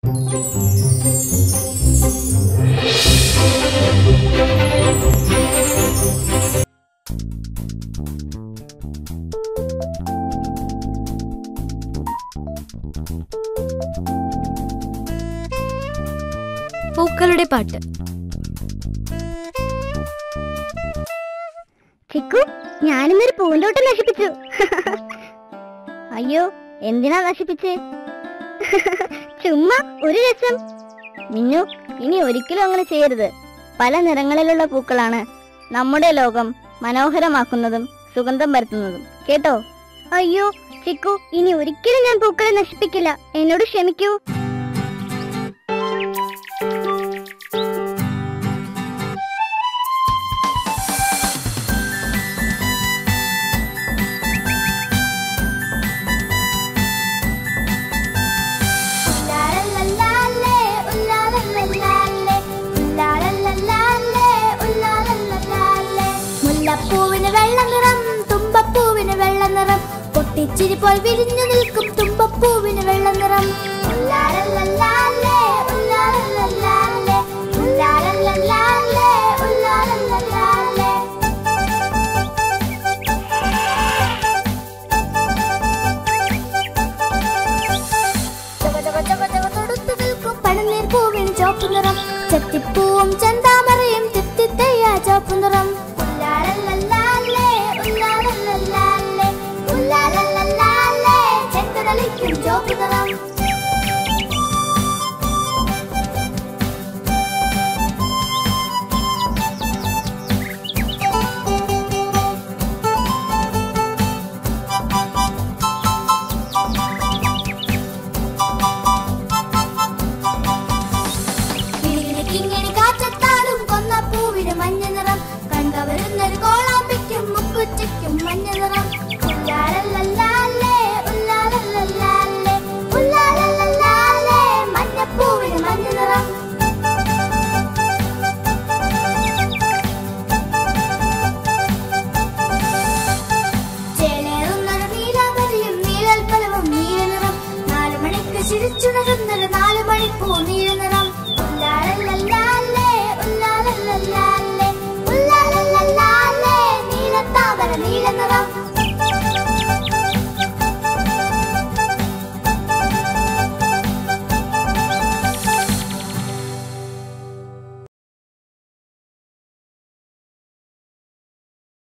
പൂക്കളുടെ പാട്ട്. ചിക്കു, ഞാനിന്നൊരു പൂന്തോട്ടം നശിപ്പിച്ചു. അയ്യോ, എന്തിനാ നശിപ്പിച്ചേ? ചുമ്മാ ഒരു രസം. മിന്നു, ഇനി ഒരിക്കലും അങ്ങനെ ചെയ്യരുത്. പല നിറങ്ങളിലുള്ള പൂക്കളാണ് നമ്മുടെ ലോകം മനോഹരമാക്കുന്നതും സുഗന്ധം പരത്തുന്നതും, കേട്ടോ? അയ്യോ ചിക്കു, ഇനി ഒരിക്കലും ഞാൻ പൂക്കളെ നശിപ്പിക്കില്ല. എന്നോട് ക്ഷമിക്കൂ. മുല്ലപ്പൂവിന് വെള്ള നിറം, തുമ്പപ്പൂവിന് വെള്ള നിറം, പൊട്ടിച്ചിരി പോൽ വിരിഞ്ഞു നിൽക്കും തുമ്പപ്പൂവിന് വെള്ള നിറം. ഉല്ലാലല്ലല്ലാലേ, ഉല്ലാലല്ലല്ലാലേ, ഉല്ലാലല്ലല്ലാലേ, ഉല്ലാലല്ലല്ലാലേ. തൊടുത്തു നിൽക്കും പഴനീർ പൂവിന് ചോപ്പ് നിറം, ചെത്തിപ്പൂവും ചെന്താമരയും ചെത്തിത്തയ്യ ചോപ്പ് നിറം. ഉല്ലാലല്ലല്ലാലേ, ഉല്ലാലല്ലല്ലാലേ, ഉല്ലാലല്ലല്ലാലേ, ചെന്തളിക്കും ചോപ്പ് നിറം. കിങ്ങിണി കാറ്റത്താളും കൊന്നപ്പൂവിന് മഞ്ഞ നിറം, കണ്ടവരുന്നൊരു കോളാമ്പിക്കും മുക്കുറ്റിക്കും മഞ്ഞ നിറം. ഉല്ലാലല്ലല്ലാലേ, ഉല്ലാലല്ലല്ലാലേ, ഉല്ലാലല്ലല്ലാലേ, മഞ്ഞപ്പൂവിന് മഞ്ഞ നിറം. ചേലേറുന്നൊരു നീലാമ്പരിയും നീലൽപ്പലവും നീല നിറം, 4 മണിക്ക് ചിരിച്ചുണരുന്നൊരു 4 മണിപ്പൂ നീല